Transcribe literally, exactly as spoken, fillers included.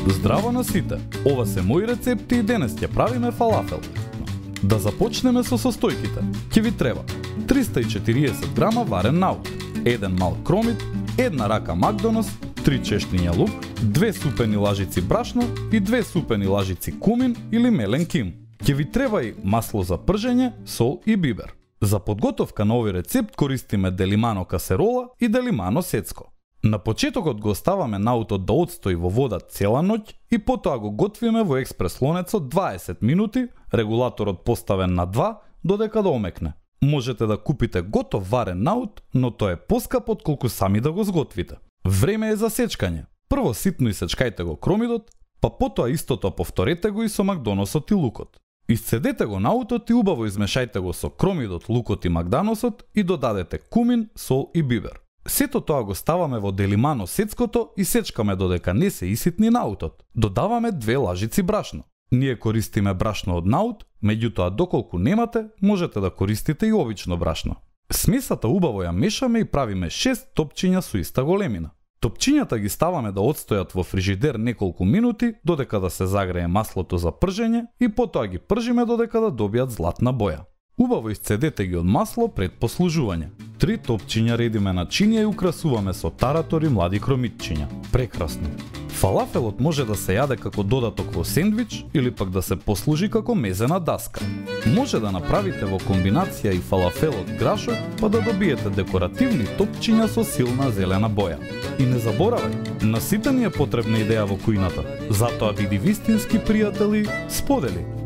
Здраво на сите! Ова се мои рецепти и денес ќе правиме фалафел. Да започнеме со состојките. Ќе ви треба триста и четириесет грама варен наут, еден мал кромит, една рака макдонос, три чешниња лук, две супени лажици брашно и две супени лажици кумин или мелен ким. Ќе ви треба и масло за пржење, сол и бибер. За подготовка на овој рецепт користиме делимано касерола и делимано сецко. На почетокот го оставаме наутот да отстои во вода цела ноќ и потоа го готвиме во експрес лонецот дваесет минути, регулаторот поставен на два, додека да омекне. Можете да купите готов варен наут, но тоа е поскапо отколку сами да го сготвите. Време е за сечкање. Прво ситно исечкајте го кромидот, па потоа истото повторете го и со макдоносот и лукот. Исцедете го наутот и убаво измешајте го со кромидот, лукот и макдоносот и додадете кумин, сол и бибер. Сето тоа го ставаме во делимано сецкото и сечкаме додека не се иситни наутот. Додаваме две лажици брашно. Ние користиме брашно од наут, меѓутоа доколку немате, можете да користите и обично брашно. Смесата убаво ја мешаме и правиме шест топчиња со иста големина. Топчињата ги ставаме да отстојат во фрижидер неколку минути додека да се загрее маслото за пржење и потоа ги пржиме додека да добијат златна боја. Убаво исцедете ги од масло пред послужување. Три топчиња редиме начинија и украсуваме со таратор и млади кромитчиња. Прекрасно! Фалафелот може да се јаде како додаток во сендвич или пак да се послужи како мезена даска. Може да направите во комбинација и фалафелот грашок, па да добиете декоративни топчиња со силна зелена боја. И не заборавај, на сите ни е потребна идеја во кујната. Затоа биди вистински пријатели, сподели!